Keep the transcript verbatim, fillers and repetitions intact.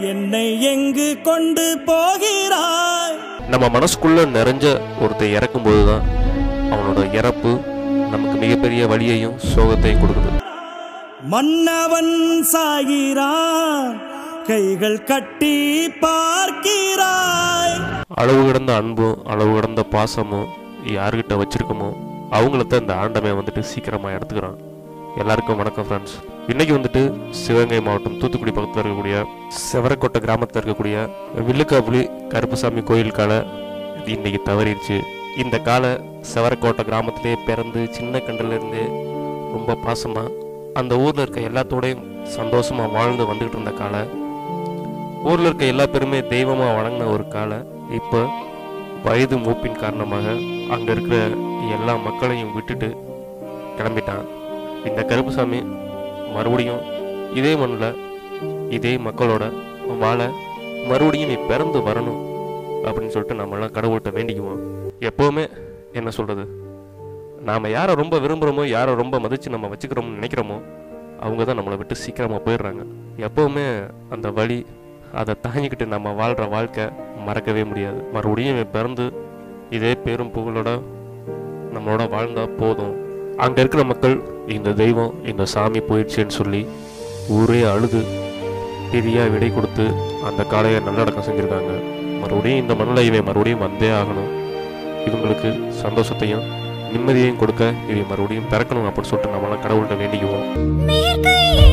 என்னை எங்கு கொண்டு போகிறாய்? நம்ம மனசுக்குள்ள நிறைஞ்ச ஒருத்தர் இறக்கும் போதுதான் அவனோட இறப்பு நமக்கு மிகப்பெரிய வலியையும் சோகத்தையும் கொடுக்குது. மன்னவன் சாகிறான், கைகள் கட்டி பார்க்கிறாய். அளவு கடந்த அன்பும் அளவு கடந்த பாசமும் யாருக்கிட்ட வச்சிருக்கோமோ அவங்கள இந்த ஆண்டமே வந்துட்டு சீக்கிரமா எடுத்துக்கிறான். எல்லாருக்கும் வணக்கம் ஃப்ரெண்ட்ஸ். இன்னைக்கு வந்துட்டு சிவகங்கை மாவட்டம் தூத்துக்குடி பக்கத்தில் இருக்கக்கூடிய செவரக்கோட்டை கிராமத்தில் இருக்கக்கூடிய வில்லுக்காப்புலி கருப்புசாமி கோயில் காலை இன்னைக்கு தவறிடுச்சு. இந்த காலை செவரக்கோட்டை கிராமத்திலே பிறந்து சின்ன கண்டிலிருந்தே ரொம்ப பாசமா அந்த ஊர்ல இருக்க எல்லாத்தோடையும் சந்தோஷமா வாழ்ந்து வந்துகிட்டு இருந்த காலை, ஊர்ல இருக்க எல்லா பேருமே தெய்வமா வணங்கின ஒரு காலை இப்போ வயது மூப்பின் காரணமாக அங்க இருக்கிற எல்லா மக்களையும் விட்டுட்டு கிளம்பிட்டான். இந்த கருப்புசாமி மறுபடியும் இதே மண்ணில் இதே மக்களோட வாழ மறுபடியும் நீ பிறந்து வரணும் அப்படின்னு சொல்லிட்டு நம்மளாம் கடவுள்கிட்ட வேண்டிக்குவோம். எப்போவுமே என்ன சொல்கிறது, நாம் யாரை ரொம்ப விரும்புகிறோமோ யாரை ரொம்ப மதித்து நம்ம வச்சுக்கிறோம்னு நினைக்கிறோமோ அவங்க தான் நம்மளை விட்டு சீக்கிரமாக போயிடுறாங்க. எப்போவுமே அந்த வழி அதை தாங்கிக்கிட்டு நம்ம வாழ்கிற வாழ்க்கை மறக்கவே முடியாது. மறுபடியும் பிறந்து இதே பேரும் புகழோட நம்மளோட வாழ்ந்தால் போதும். அங்கே இருக்கிற மக்கள் இந்த தெய்வம் இந்த சாமி போயிடுச்சுன்னு சொல்லி ஊரே அழுது பெரியாக விடை கொடுத்து அந்த காளையை நல்லடக்கம் செஞ்சுருக்காங்க. மறுபடியும் இந்த மண்ணில் இவை மறுபடியும் வந்தே ஆகணும், இவங்களுக்கு சந்தோஷத்தையும் நிம்மதியையும் கொடுக்க இவை மறுபடியும் பிறக்கணும் அப்படின்னு சொல்லிட்டு நம்மளாம் கடவுள்கிட்ட வேண்டிக்குவோம்.